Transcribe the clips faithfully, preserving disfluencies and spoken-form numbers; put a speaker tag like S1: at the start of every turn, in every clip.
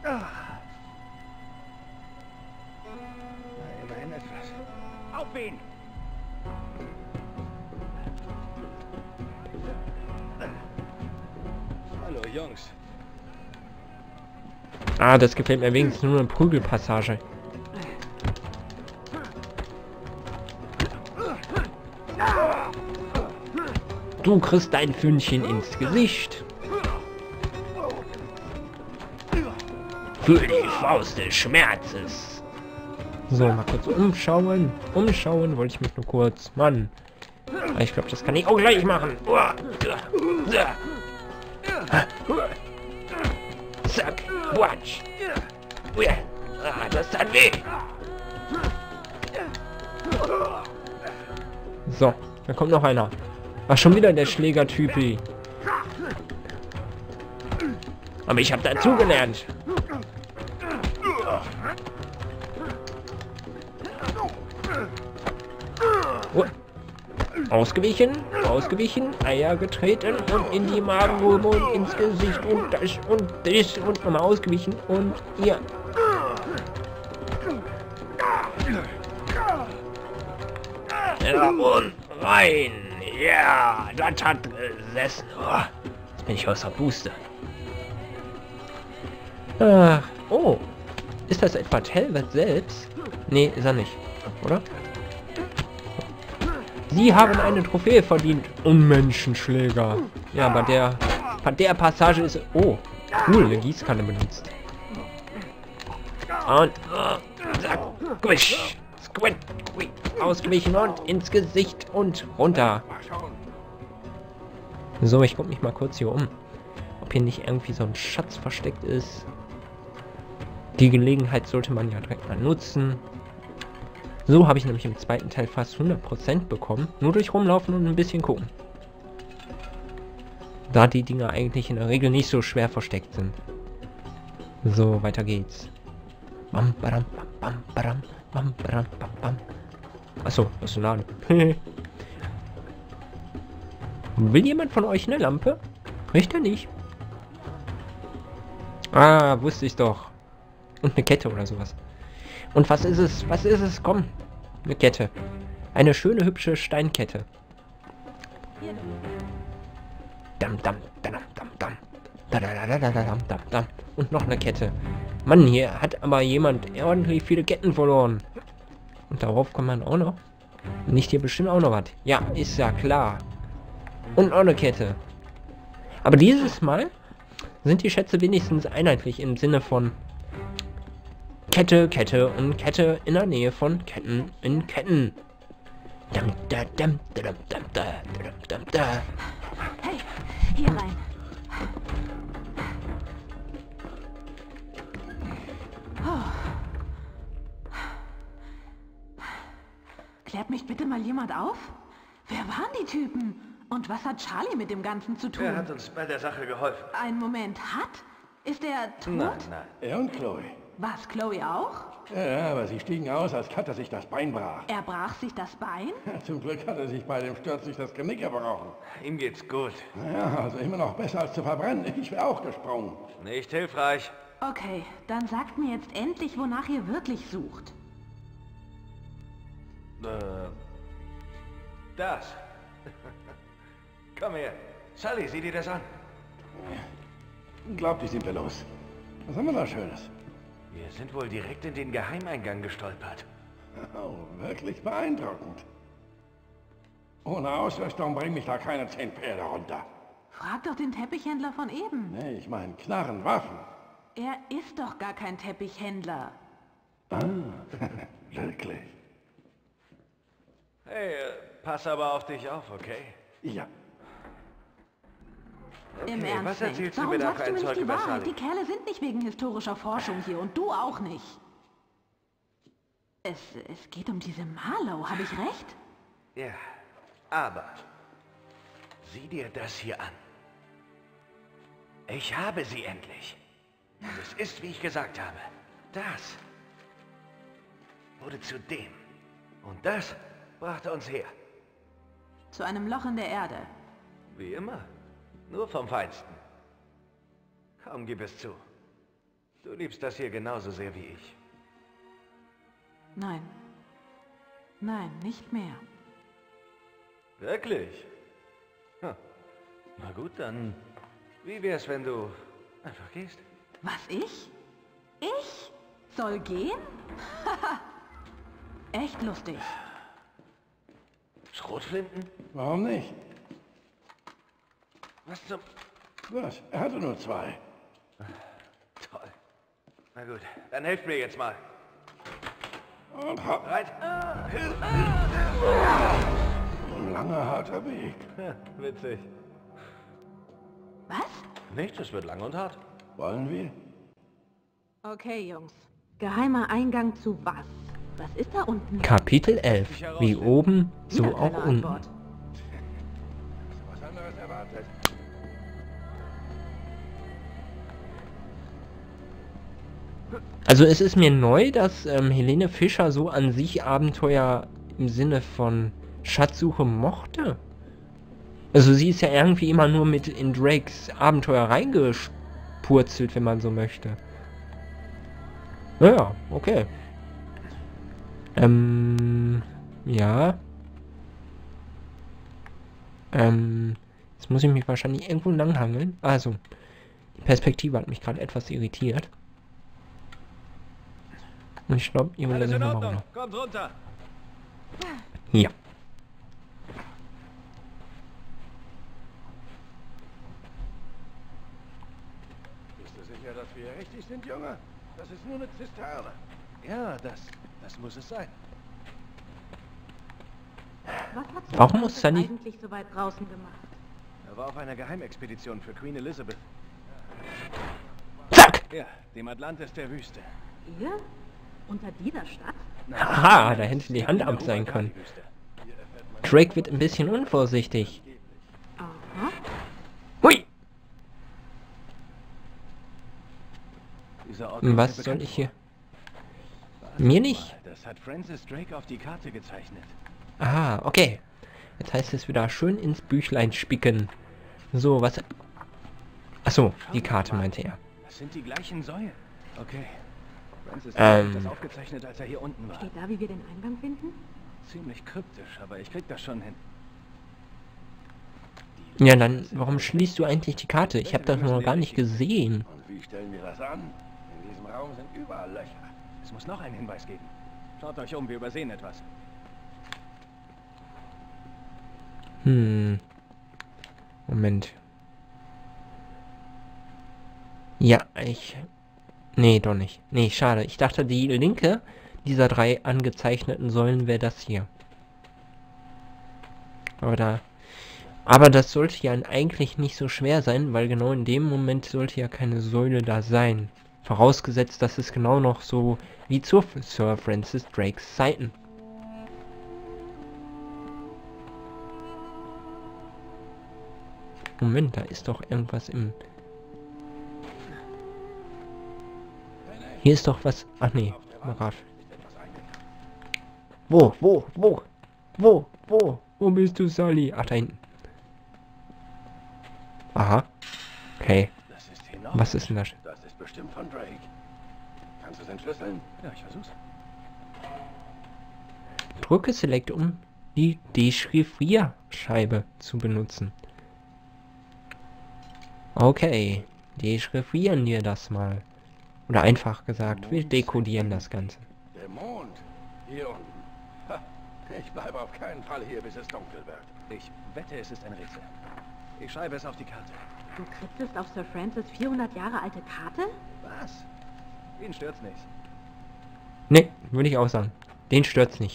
S1: Na, immerhin etwas.
S2: Auf ihn!
S1: Hallo, Jungs.
S3: Ah, das gefällt mir wenigstens nur eine Prügelpassage. Du kriegst dein Fühnchen ins Gesicht. Für die Faust des Schmerzes. So, mal kurz umschauen. Umschauen wollte ich mich nur kurz. Mann. Ich glaube, das kann ich auch gleich machen. Zack. Watch. Ah, das tat weh. So, da kommt noch einer. Ach, schon wieder der Schlägertypi. Aber ich habe dazugelernt. Oh. Ausgewichen, ausgewichen, Eier getreten und in die Magengrube und ins Gesicht und das und das und nochmal ausgewichen und hier. Ja, und rein. Ja, das hat gesessen. Oh, jetzt bin ich außer Puste. Ach, oh. Ist das etwa Telvet selbst? Nee, ist er nicht. Oder? Sie haben eine Trophäe verdient. Unmenschenschläger. Ja, bei der, bei der Passage ist... Oh, cool, eine Gießkanne benutzt. Und... Uh, zack, squish, squid, squid, ausgewichen und ins Gesicht und runter. So, ich gucke mich mal kurz hier um. Ob hier nicht irgendwie so ein Schatz versteckt ist. Die Gelegenheit sollte man ja direkt mal nutzen. So habe ich nämlich im zweiten Teil fast hundert Prozent bekommen. Nur durch Rumlaufen und ein bisschen gucken. Da die Dinger eigentlich in der Regel nicht so schwer versteckt sind. So, weiter geht's. Bam, badam, bam, badam, bam, badam, bam, bam. Achso, das ist ein Laden. Will jemand von euch eine Lampe? Möchte nicht. Ah, wusste ich doch. Und eine Kette oder sowas. Und was ist es? Was ist es? Komm. Eine Kette. Eine schöne, hübsche Steinkette. Dam, dam, dam, dam, dam. Da, da, da, da, da, dam, dam, dam. Und noch eine Kette. Mann, hier hat aber jemand ordentlich viele Ketten verloren. Und darauf kann man auch noch. Nicht hier bestimmt auch noch was. Ja, ist ja klar. Und noch eine Kette. Aber dieses Mal sind die Schätze wenigstens einheitlich im Sinne von Kette, Kette und Kette in der Nähe von Ketten in Ketten. Dam, da, dam, da, dam, dam, da, dam, dam, da.
S4: Hey, hier rein. Oh. Klärt mich bitte mal jemand auf? Wer waren die Typen? Und was hat Charlie mit dem Ganzen zu tun?
S2: Er hat uns bei der Sache geholfen.
S4: Einen Moment, hat? Ist er tot?
S2: Nein, nein.
S5: Er und Chloe.
S4: Was, Chloe auch?
S5: Ja, aber sie stiegen aus, als Cutter sich das Bein brach.
S4: Er brach sich das Bein?
S5: Zum Glück hat er sich bei dem Sturz nicht das Genick gebrochen.
S2: Ihm geht's gut.
S5: Ja, also immer noch besser als zu verbrennen. Ich wäre auch gesprungen.
S2: Nicht hilfreich.
S4: Okay, dann sagt mir jetzt endlich, wonach ihr wirklich sucht.
S2: Äh, das. Komm her. Sully, sieh dir das an.
S5: Glaubt, die sind wir los. Was haben wir da Schönes?
S2: Wir sind wohl direkt in den Geheimeingang gestolpert.
S5: Oh, wirklich beeindruckend. Ohne Ausrüstung bringen mich da keine zehn Pferde runter.
S4: Frag doch den Teppichhändler von eben.
S5: Nee, ich meine Knarren, Waffen.
S4: Er ist doch gar kein Teppichhändler.
S5: Ah, wirklich?
S2: Hey, äh, pass aber auf dich auf, okay?
S5: Ja.
S2: Okay,
S4: Im Ernst,
S2: was
S4: Hank,
S2: erzählst du
S4: warum
S2: mir da
S4: sagst
S2: für
S4: du
S2: ein
S4: mir nicht
S2: Zeug
S4: die
S2: über
S4: Wahrheit? Die
S2: Sully?
S4: Kerle sind nicht wegen historischer Forschung hier und du auch nicht. Es, es geht um diese Marlow, habe ich recht?
S2: Ja, aber sieh dir das hier an. Ich habe sie endlich. Und es ist, wie ich gesagt habe, das wurde zu dem. Und das brachte uns her.
S4: Zu einem Loch in der Erde.
S2: Wie immer. Nur vom Feinsten. Komm, gib es zu. Du liebst das hier genauso sehr wie ich.
S4: Nein. Nein, nicht mehr.
S2: Wirklich? Hm. Na gut, dann... Wie wär's, wenn du einfach gehst?
S4: Was, ich? Ich? Soll gehen? Echt lustig.
S2: Schrotflinten?
S5: Warum nicht?
S2: Was zum...
S5: Was? Er hatte nur zwei.
S2: Toll. Na gut, dann helft mir jetzt mal.
S5: Und hopp.
S2: Bereit?
S5: Ein langer, harter Weg.
S2: Ja, witzig.
S4: Was?
S2: Nichts, es wird lang und hart.
S5: Wollen wir?
S4: Okay, Jungs. Geheimer Eingang zu was? Was ist da unten?
S3: Kapitel elf. Wie oben, so
S4: Wieder
S3: auch
S4: keine
S3: unten.
S4: Antwort.
S5: Was anderes erwartet?
S3: Also es ist mir neu, dass ähm, Helene Fischer so an sich Abenteuer im Sinne von Schatzsuche mochte. Also sie ist ja irgendwie immer nur mit in Drakes Abenteuer reingepurzelt, wenn man so möchte. Naja, okay. Ähm, ja. Ähm, jetzt muss ich mich wahrscheinlich irgendwo langhangeln. Also, die Perspektive hat mich gerade etwas irritiert. Und ich glaube, ihr
S2: Alles
S3: wollt
S2: in
S3: nochmal
S2: Ordnung.
S3: runter.
S2: Kommt runter.
S3: Ja.
S5: Bist du sicher, dass wir richtig sind, Junge? Das ist nur eine Zisterne.
S1: Ja, das, das muss es sein.
S4: Was hat Sir
S3: Warum
S4: Francis
S3: muss Sunny-
S4: eigentlich so weit draußen gemacht?
S1: Er war auf einer Geheimexpedition für Queen Elizabeth.
S3: Zack!
S1: Ja, dem Atlantis der Wüste.
S4: Ihr? Unter dieser Stadt?
S3: Haha, da hätte die Hand ab sein können. Drake wird ein bisschen unvorsichtig.
S4: Aha.
S3: Hui!
S1: Dieser Ort
S3: Und was
S1: kommt mir
S3: soll
S1: bekannt
S3: ich hier?
S1: vor.
S3: Mir nicht?
S1: Das hat Francis Drake auf die Karte gezeichnet.
S3: Ah, okay. Jetzt heißt es wieder schön ins Büchlein spicken. So, was... Achso, die Karte meinte er.
S1: Das sind die gleichen Säulen. Okay. Francis
S3: Ähm.
S1: hat das aufgezeichnet, als er hier unten war.
S4: Steht da, wie wir den Eingang finden?
S1: Ziemlich kryptisch, aber ich krieg das schon hin.
S3: Ja, dann, warum schließt du eigentlich die Karte? Ich habe das noch gar nicht gesehen.
S5: Und wie stellen wir das an? In diesem Raum sind überall Löcher.
S1: Es muss noch einen Hinweis geben. Schaut euch um, wir übersehen etwas.
S3: Hm. Moment. Ja, ich... Nee, doch nicht. Nee, schade. Ich dachte, die linke dieser drei angezeichneten Säulen wäre das hier. Aber da... Aber das sollte ja eigentlich nicht so schwer sein, weil genau in dem Moment sollte ja keine Säule da sein. Vorausgesetzt, dass es genau noch so wie zu Sir Francis Drakes Zeiten. Moment, da ist doch irgendwas im... Hier ist doch was... Ach nee, Marat. Wo, wo, wo? Wo, wo? Wo bist du, Sally? Ach, da hinten. Aha. Okay.
S5: Das ist hinaus.
S3: Was ist denn das?
S5: Das ist bestimmt von Drake. Kannst du es entschlüsseln?
S1: Ja, ich versuch's.
S3: Drücke Select, um die Dechiffrierscheibe zu benutzen. Okay. Dechiffrieren wir das mal. Oder einfach gesagt, wir dekodieren das Ganze.
S5: Der Mond. Hier unten. Ha, ich bleibe auf keinen Fall hier, bis es dunkel wird.
S1: Ich wette, es ist ein Rätsel. Ich schreibe es auf die Karte.
S4: Du kritzest auf Sir Francis vierhundert Jahre alte Karte?
S1: Was? Ihn stört's nicht.
S3: Ne, würde ich auch sagen. Den stört's nicht.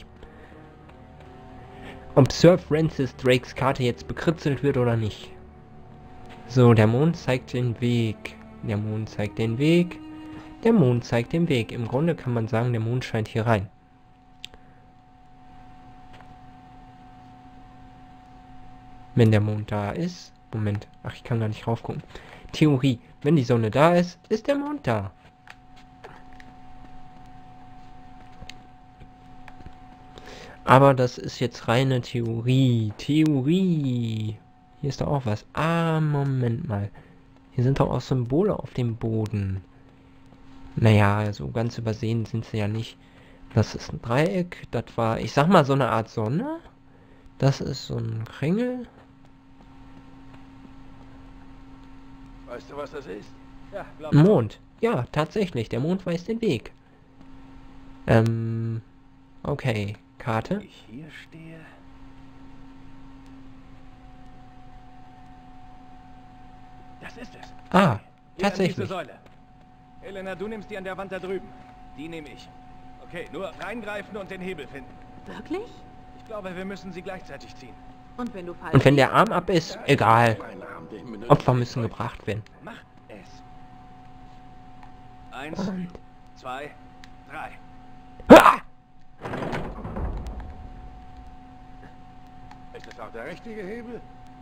S3: Ob Sir Francis Drakes Karte jetzt bekritzelt wird oder nicht. So, der Mond zeigt den Weg. Der Mond zeigt den Weg. Der Mond zeigt den Weg. Im Grunde kann man sagen, der Mond scheint hier rein. Wenn der Mond da ist... Moment. Ach, ich kann gar nicht raufgucken. Theorie. Wenn die Sonne da ist, ist der Mond da. Aber das ist jetzt reine Theorie. Theorie. Hier ist doch auch was. Ah, Moment mal. Hier sind doch auch Symbole auf dem Boden. Naja, so ganz übersehen sind sie ja nicht. Das ist ein Dreieck. Das war, ich sag mal, so eine Art Sonne. Das ist so ein Kringel.
S1: Weißt du, was das ist? Ja, glaub
S3: Ein Mond. Ja, tatsächlich. Der Mond weiß den Weg. Ähm, okay. Karte.
S2: Ich hier stehe. Das ist es.
S3: Ah,
S1: Hier an diese
S3: tatsächlich.
S1: Säule. Elena, du nimmst die an der Wand da drüben. Die nehme ich. Okay, nur reingreifen und den Hebel finden.
S4: Wirklich?
S1: Ich glaube, wir müssen sie gleichzeitig ziehen.
S4: Und wenn du falsch
S3: Und wenn der Arm ab ist, egal.
S5: Mein Arm, den benutze
S3: Opfer
S5: ich
S3: müssen
S5: heute.
S3: gebracht werden.
S1: Mach es. Eins,
S3: Und...
S1: zwei, drei.
S3: Ah!
S5: Ist das auch der richtige Hebel?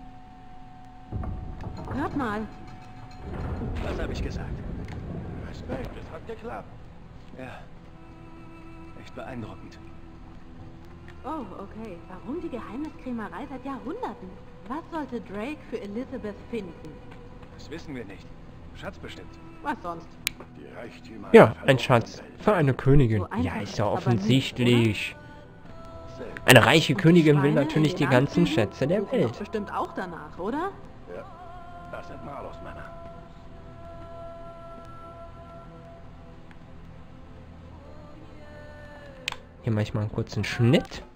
S4: Hört mal.
S1: Was habe ich gesagt?
S5: Respekt, es hat geklappt.
S1: Ja. Echt beeindruckend.
S4: Oh, okay. Warum die Geheimniskrämerei seit Jahrhunderten? Was sollte Drake für Elizabeth finden?
S1: Das wissen wir nicht. Schatz bestimmt.
S4: Was sonst?
S5: Die Reichtümer
S3: Ja,
S5: der
S3: ein Schatz.
S5: verlorenen
S3: Für eine Königin.
S4: So einfach
S3: Ja, ist
S4: ist
S3: ja
S4: es aber nicht,
S3: offensichtlich.
S5: Welt.
S3: Eine reiche
S4: Und die
S3: Königin will
S4: Schweine in
S3: natürlich
S4: den
S3: die ganzen
S4: Anzügen
S3: Schätze der
S4: suchen
S3: Welt.
S4: doch bestimmt auch danach, oder?
S5: Ja, das sind Malos-Männer.
S3: Hier mache ich mal einen kurzen Schnitt.